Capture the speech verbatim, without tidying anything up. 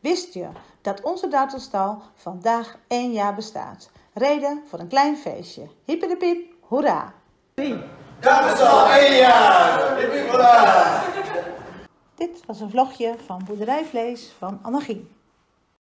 Wist je dat onze dartelstal vandaag één jaar bestaat? Reden voor een klein feestje. Hiep de piep, hoera! Dartelstal één jaar! Hiep hiep hoera! Dit was een vlogje van Boerderijvlees van Annegien.